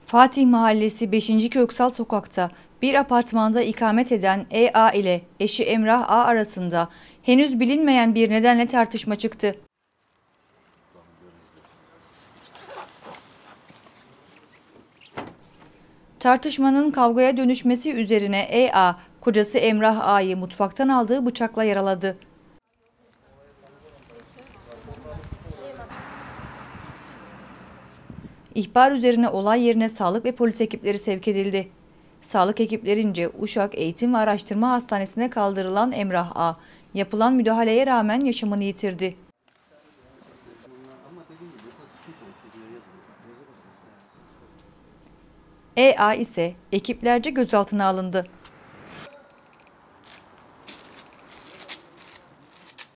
Fatih Mahallesi 5. Köksal Sokak'ta bir apartmanda ikamet eden E.A. ile eşi Emrah A. arasında henüz bilinmeyen bir nedenle tartışma çıktı. Tartışmanın kavgaya dönüşmesi üzerine E.A. kocası Emrah A.'yı mutfaktan aldığı bıçakla yaraladı. İhbar üzerine olay yerine sağlık ve polis ekipleri sevk edildi. Sağlık ekiplerince Uşak Eğitim ve Araştırma Hastanesi'ne kaldırılan Emrah A. yapılan müdahaleye rağmen yaşamını yitirdi. E.A. ise ekiplerce gözaltına alındı.